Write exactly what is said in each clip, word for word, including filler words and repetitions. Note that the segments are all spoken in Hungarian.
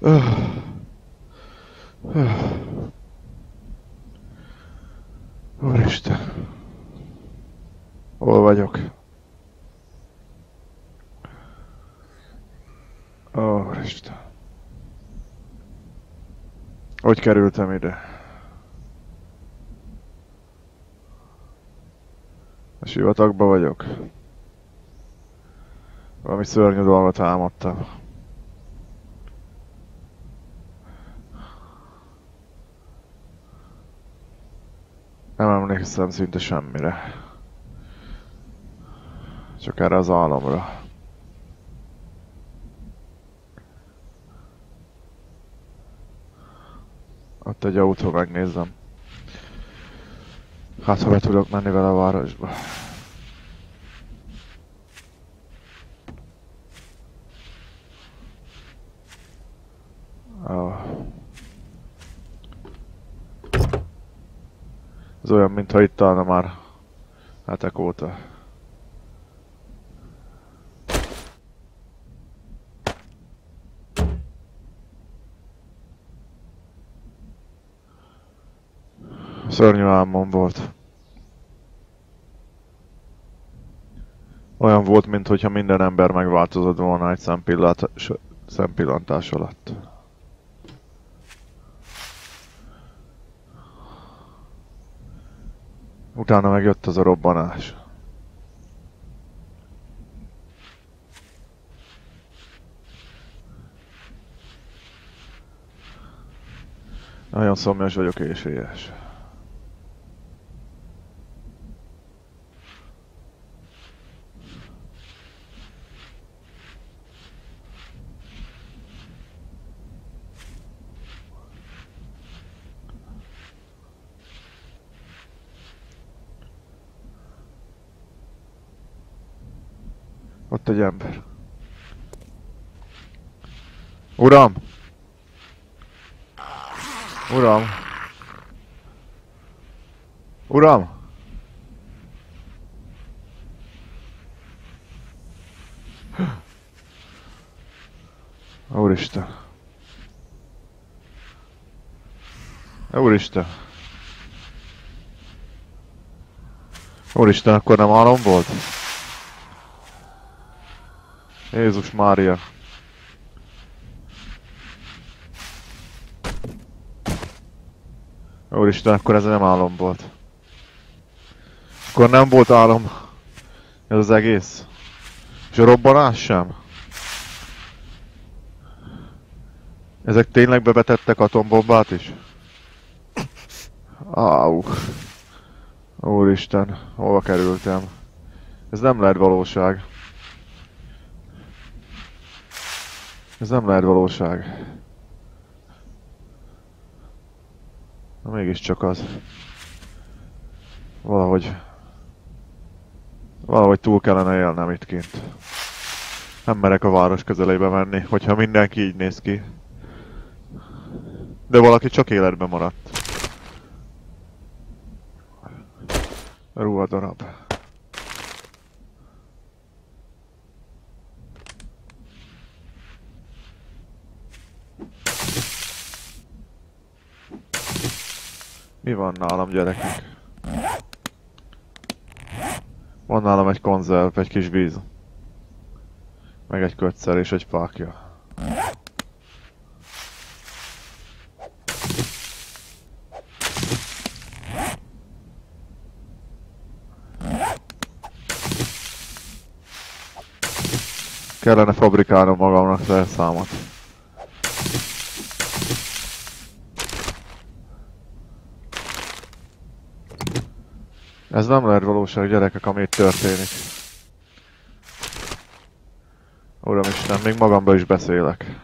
Úristen. Hol vagyok? Úristen. Hogy kerültem ide? A sivatagban vagyok. Valami szörnyű dolgot álmodtam. Nem emlékszem szinte semmire. Csak erre az álomra. Ott egy autó, megnézem. Hát, ha be tudok menni vele a városba. Oh. Ez olyan, mintha itt állna már hetek óta. Szörnyű álmom volt. Olyan volt, mintha minden ember megváltozott volna egy szempillantás, szempillantás alatt. Utána megjött az a robbanás. Nagyon szomjas vagyok és éhes. Ott egy ember. Uram! Uram! Uram! Úristen! Úristen! Úristen, akkor nem álom volt? Jézus Mária! Úristen, akkor ez nem álom volt. Akkor nem volt álom. Ez az egész. És a robbanás sem. Ezek tényleg bevetettek atombombát is? Áú. Úristen, hova kerültem? Ez nem lehet valóság. Ez nem lehet valóság. Na mégiscsak az. Valahogy... Valahogy túl kellene élnem itt kint. Nem merek a város közelébe menni, hogyha mindenki így néz ki. De valaki csak életben maradt. Ruhadarab. Mi van nálam, gyerekek? Van nálam egy konzerv, egy kis víz. Meg egy kötszer és egy fákja. Kellene fabrikálnom magamnak szerszámot. Ez nem lehet valóság, gyerekek, ami itt történik. Uramisten, még magamba is beszélek.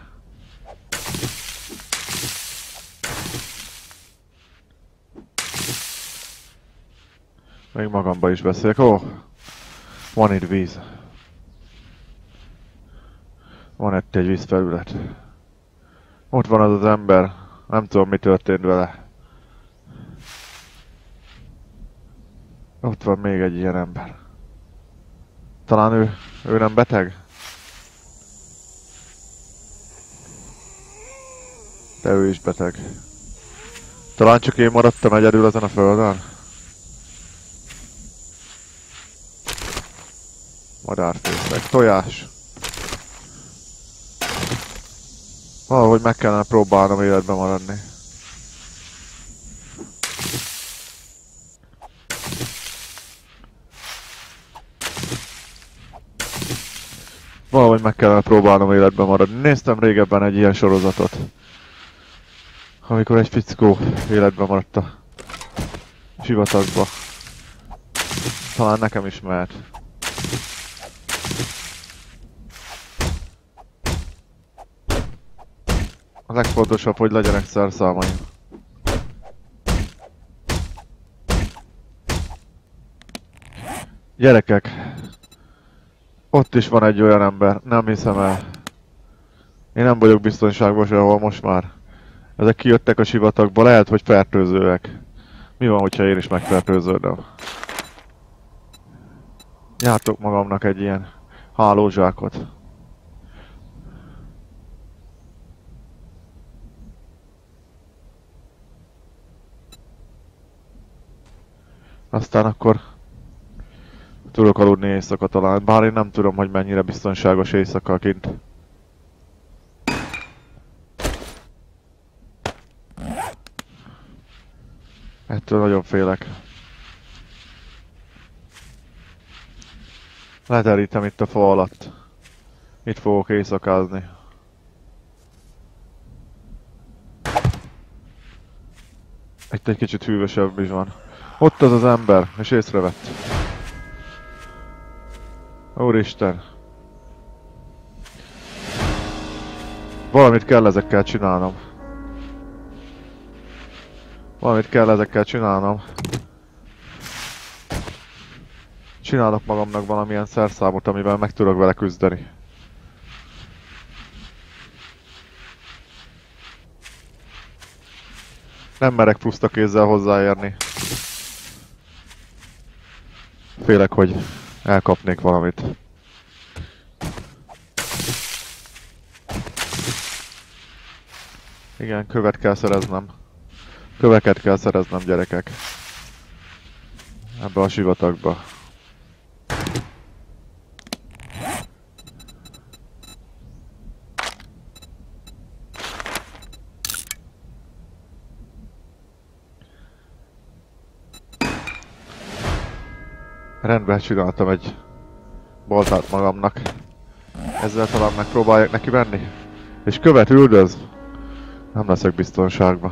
Még magamba is beszélek. Ó, van itt víz. Van itt egy vízfelület. Ott van az az ember. Nem tudom, mi történt vele. Ott van még egy ilyen ember. Talán ő, ő nem beteg? De ő is beteg. Talán csak én maradtam egyedül ezen a földön? Madárfészek. Tojás. Valahogy meg kellene próbálnom életben maradni. Valahogy meg kellene próbálnom életben maradni. Néztem régebben egy ilyen sorozatot. Amikor egy fickó életben maradt a sivatagba. Talán nekem is mehet. A legfontosabb, hogy legyenek szerszámaim. Gyerekek! Ott is van egy olyan ember, nem hiszem el. Én nem vagyok biztonságban sehol most már. Ezek kijöttek a sivatagba, lehet, hogy fertőzőek. Mi van, hogyha én is megfertőződöm? Jártok magamnak egy ilyen hálózsákot. Aztán akkor tudok aludni éjszaka talán, bár én nem tudom, hogy mennyire biztonságos éjszaka kint. Ettől nagyon félek. Leterítem itt a fa alatt. Itt fogok éjszakázni. Itt egy kicsit hűvösebb is van. Ott az az ember, és észrevett. Úristen. Valamit kell ezekkel csinálnom. Valamit kell ezekkel csinálnom. Csinálok magamnak valamilyen szerszámot, amivel meg tudok vele küzdeni. Nem merek puszta kézzel hozzáérni. Félek, hogy elkapnék valamit. Igen, követ kell szereznem. Köveket kell szereznem, gyerekek. Ebbe a sivatagba. Rendben csináltam egy baltát magamnak. Ezzel talán megpróbálják neki venni. És követ üldöz. Nem leszek biztonságban.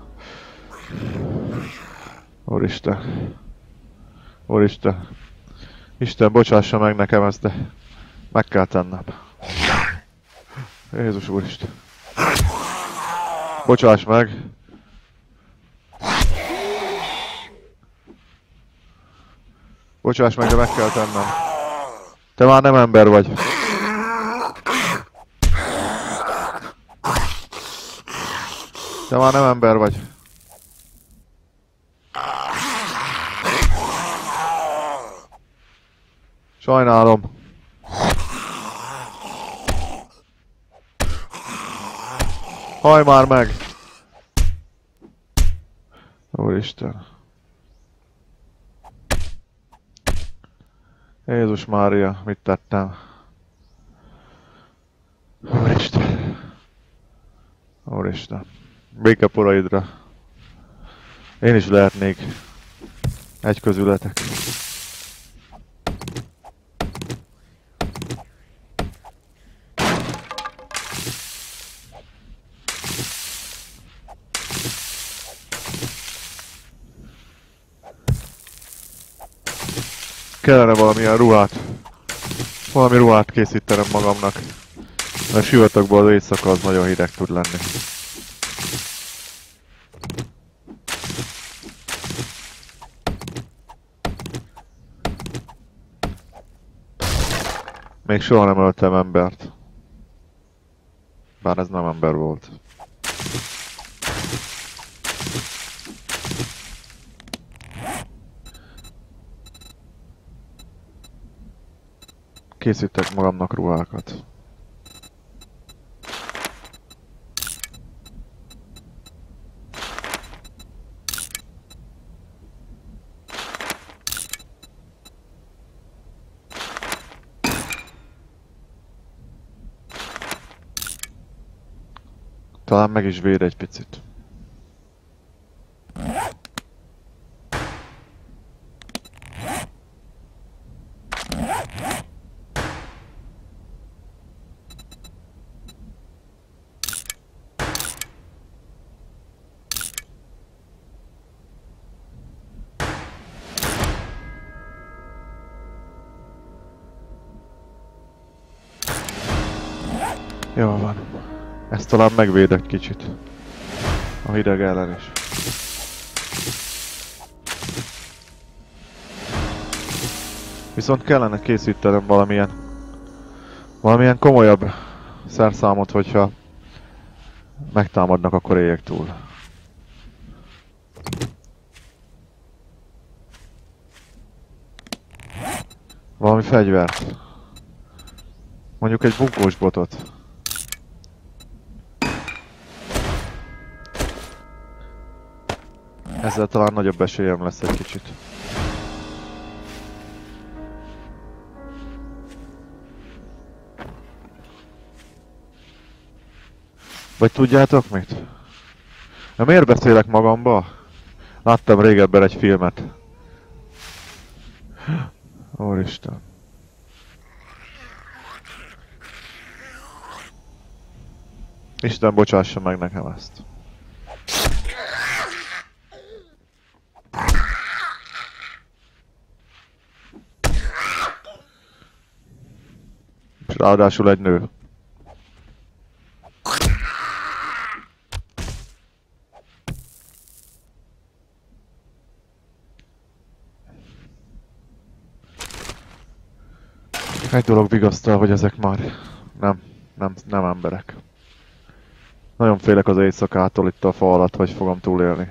Úristen. Úristen. Isten, bocsássa meg nekem ezt, de meg kell tennem. Jézus Úristen. Bocsáss meg. Bocsáss meg, de meg kell tennem. Te már nem ember vagy. Te már nem ember vagy. Sajnálom. Hajj már meg! Úristen. Jézus Mária, mit tettem? Úristen. Úristen. Béke poraidra. Én is lehetnék egy közületek. Kellene valamilyen ruhát. Valami ruhát készítenem magamnak. Mert a sivatagban az éjszaka az nagyon hideg tud lenni. Még soha nem öltem embert. Bár ez nem ember volt. Készítek magamnak ruhákat. Talán meg is véd egy picit. Jó van. Ezt talán megvéd egy kicsit. A hideg ellen is. Viszont kellene készítenem valamilyen... valamilyen komolyabb szerszámot, hogyha megtámadnak, akkor éljek túl. Valami fegyvert. Mondjuk egy bunkós botot. Ezzel talán nagyobb esélyem lesz egy kicsit. Vagy tudjátok mit? Na, miért beszélek magamba? Láttam régebben egy filmet. Úristen. Isten bocsássa meg nekem ezt. És ráadásul egy nő. Egy dolog vigasztal, hogy ezek már nem, nem, nem emberek. Nagyon félek az éjszakától itt a fa alatt, hogy fogom túlélni.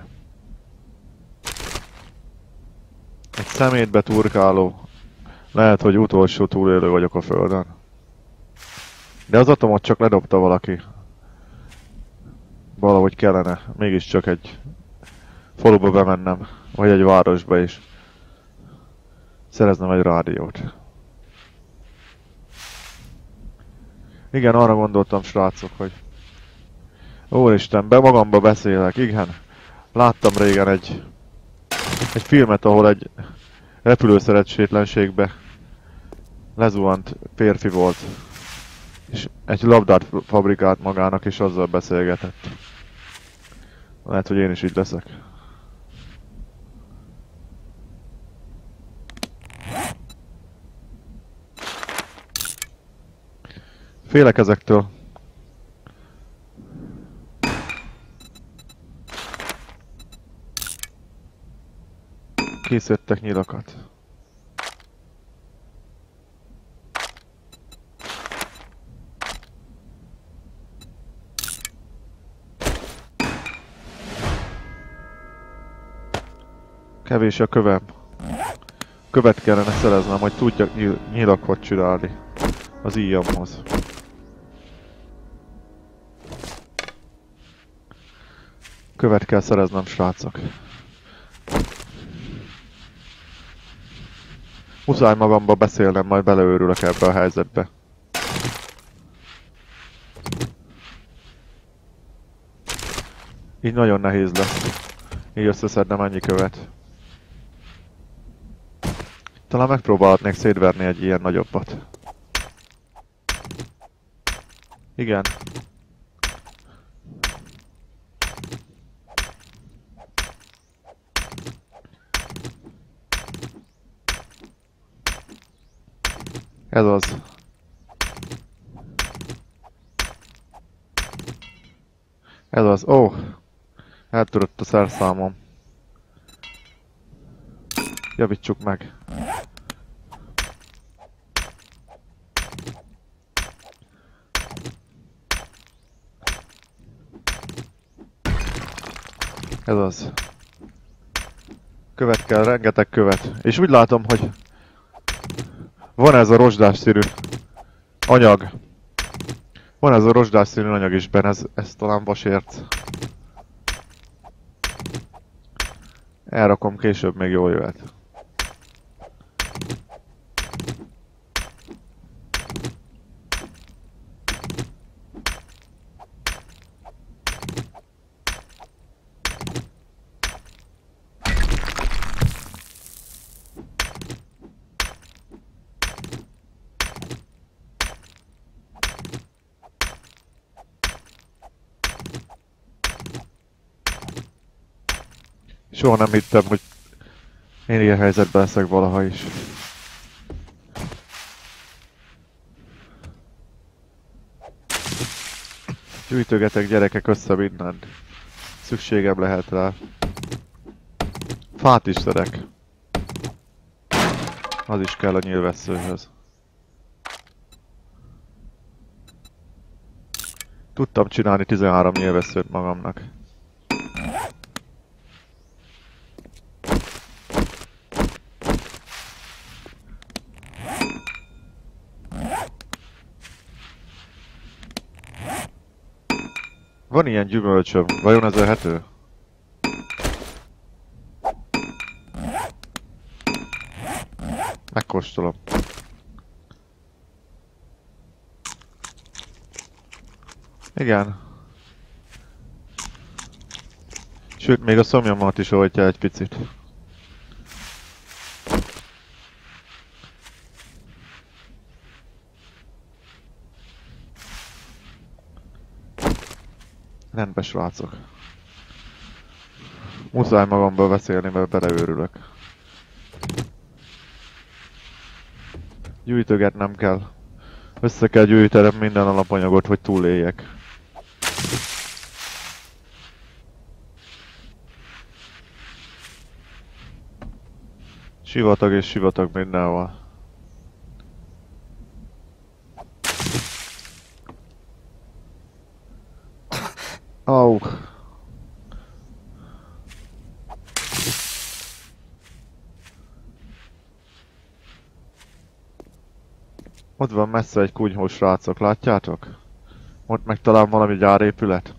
Egy szemétbe turkáló. Lehet, hogy utolsó túlélő vagyok a földön. De az atomot csak ledobta valaki. Valahogy kellene mégiscsak egy faluba bemennem, vagy egy városba is. Szereznem egy rádiót. Igen, arra gondoltam, srácok, hogy... Úristen, be magamba beszélek, igen. Láttam régen egy... egy filmet, ahol egy repülőszerencsétlenségbe lezuhant férfi volt. És egy labdát fabrikált magának, és azzal beszélgetett. Lehet, hogy én is így leszek. Félek ezektől. Készítettek nyilakat. Kevés a kövem. Követ kellene szereznem, hogy tudjak nyil nyilakot csinálni az íjamhoz. Követ kell szereznem, srácok. Muszáj magamba beszélnem, majd beleőrülök ebbe a helyzetbe. Így nagyon nehéz lesz. Így összeszednem ennyi követ. Talán megpróbálhatnék szétverni egy ilyen nagyobbat. Igen. Ez az. Ez az. Ó! Oh. Eltörött a szerszámom. Javítsuk meg. Ez az. Követ kell, rengeteg követ. És úgy látom, hogy van ez a rozsdásszínű anyag. Van ez a rozsdásszínű anyag is benne, ez, ez talán vasérc. Elrakom, később még jól jöhet. Soha nem hittem, hogy én ilyen helyzetben leszek valaha is. Gyűjtögetek gyerekek össze mindent. Szükségem lehet rá. Fát is szedek. Az is kell a nyílvesszőhöz. Tudtam csinálni tizenhárom nyílvesszőt magamnak. Van ilyen gyümölcsöm, vajon ez elhető? Megkóstolom. Igen. Sőt, még a szomjamat is oltja egy picit. Rendben, srácok. Muszáj magamból beszélni, mert beleőrülök. Gyűjtögetnem kell. Össze kell gyűjtenem minden alapanyagot, hogy túléljek. Sivatag és sivatag mindenhol. Au. Ott van messze egy kunyhó, srácok, látjátok? Ott meg talán valami gyárépület.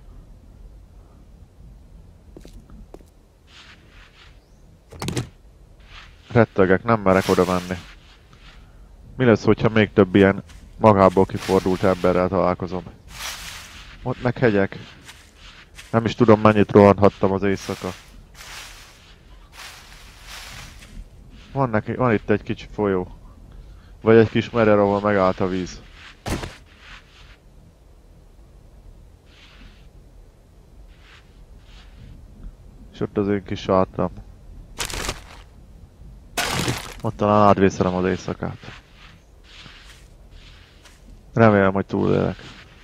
Rettegek, nem merek oda menni. Mi lesz, hogyha még több ilyen magából kifordult emberrel találkozom? Ott meg hegyek. Nem is tudom, mennyit rohanhattam az éjszaka. Van, neki, van itt egy kicsi folyó. Vagy egy kis merer, ahol megállt a víz. És ott az én kis sátram. Ott talán átvészelem az éjszakát. Remélem, hogy túlélek.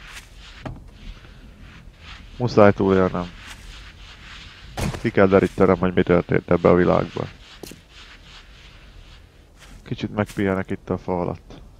Muszáj túlélnem. Ki kell derítenem, hogy mi történt ebbe a világban. Kicsit megpihenek itt a fa alatt.